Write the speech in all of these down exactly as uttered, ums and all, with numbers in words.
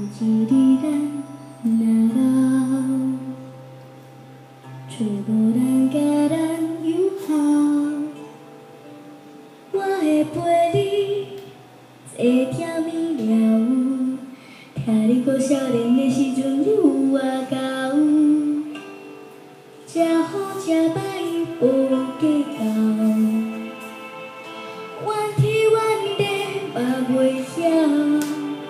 一日咱若老，找无人甲咱友好，我会陪你坐甜蜜了，听你讲少年的时阵你有外交，食好食歹无计较，怨天怨地嘛袂晓。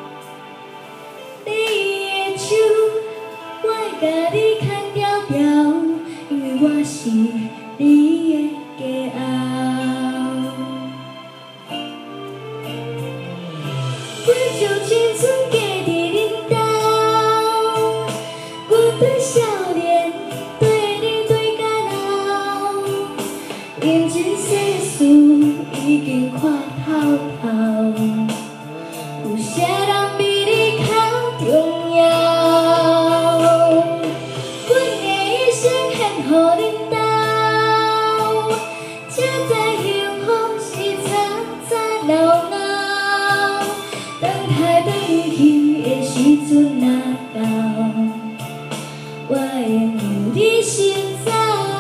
甲你牵条条，因为我是你的骄傲。我将青春嫁伫恁兜，阮对少年对你对到老，人情世事已经看透透，有啥人比你较重要？ 时阵若到，我会为你先走，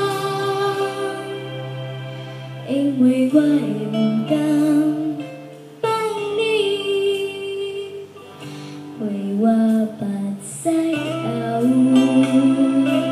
因为我会不甘放你为我目屎流。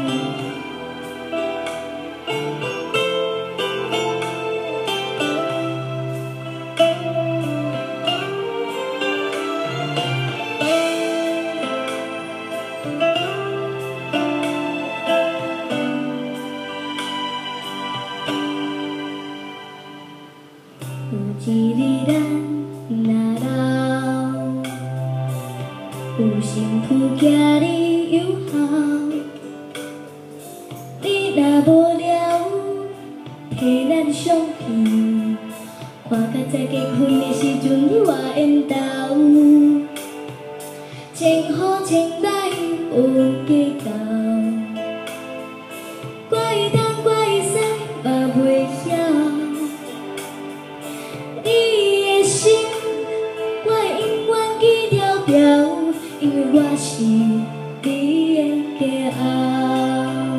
有一日咱若老，有幸福行你友好，你若无聊，摕咱相片，看甲再结婚的时阵你外缘投，千好千歹无计较，怪东怪西嘛袂晓。 因为我是你的骄傲，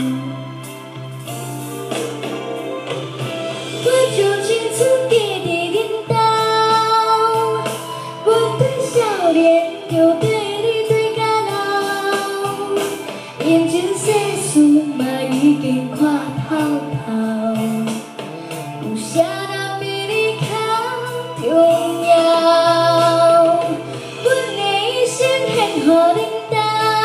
我将青春嫁伫恁兜，阮对少年就对你对到老，人情世事嘛已经看透透，有啥人比你较重要？ 予恁斗，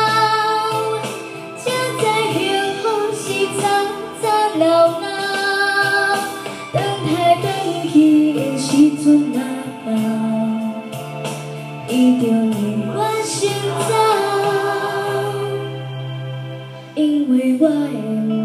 才知幸福是早早老老。等待转去的时阵若到，伊就为我先走，因为我会。